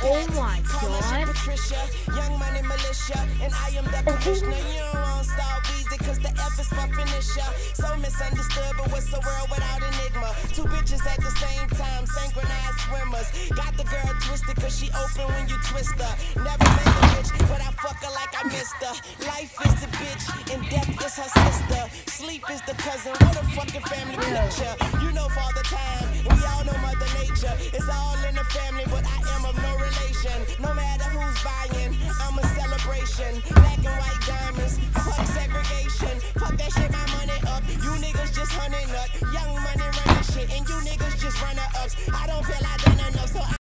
Oh my Call my shit god. Patricia, young money militia, and I am the commissioner. You don't want Star Weezy, cause the F is for finisher. So misunderstood, but what's the world without enigma? Two bitches at the same time, synchronized swimmers. Got the girl twisted, cause she open when you twist her. Never met the bitch, but I fuck her like I missed her. Life is the bitch, and death is her sister. Sleep is the cousin, what a fucking family picture. You know Father Time, we all know Mother Nature. It's all in the family, but I am of no relation. No matter who's buying, I'm a celebration. Black and white diamonds, fuck segregation. Fuck that shit, my money up. You niggas just hunting up. Young money running shit, and you niggas just runner ups. I don't feel like